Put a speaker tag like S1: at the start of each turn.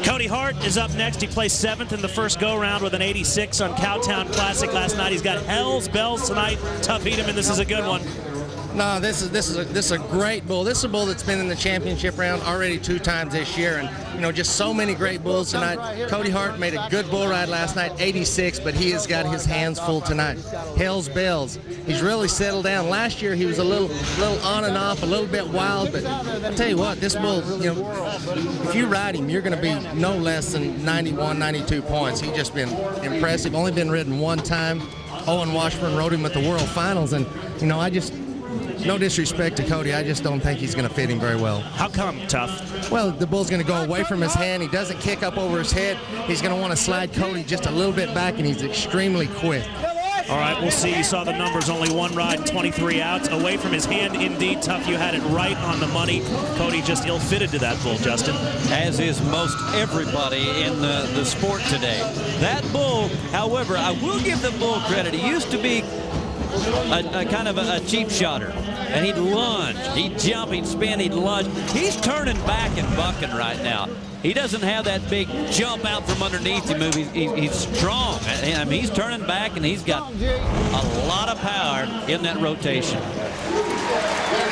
S1: Cody Hart is up next. He placed 7th in the first go-round with an 86 on Cowtown Classic last night. He's got Hell's Bells tonight. Tough Edom, and this is a good one.
S2: No, this is a great bull. This is a bull that's been in the championship round already 2 times this year, and you know, just so many great bulls tonight. Cody Hart made a good bull ride last night, 86, but he has got his hands full tonight. Hell's Bells, he's really settled down. Last year he was a little on and off, a little bit wild, but I tell you what, this bull, you know, if you ride him, you're going to be no less than 91, 92 points. He's just been impressive. Only been ridden 1 time. Owen Washburn rode him at the World Finals, and you know, no disrespect to Cody, I just don't think he's going to fit him very well.
S1: How come, Tough?
S2: Well, the bull's going to go away from his hand. He doesn't kick up over his head. He's going to want to slide Cody just a little bit back, and he's extremely quick.
S1: All right, we'll see. You saw the numbers, only 1 ride and 23 outs. Away from his hand, indeed, Tough. You had it right on the money. Cody just ill-fitted to that bull, Justin.
S3: As is most everybody in the sport today. That bull, however, I will give the bull credit. He used to be a kind of a cheap shotter, and he'd lunge, he'd jump, he'd spin, he'd lunge. He's turning back and bucking right now. He doesn't have that big jump out from underneath him. He's strong. I mean, he's turning back, and he's got a lot of power in that rotation.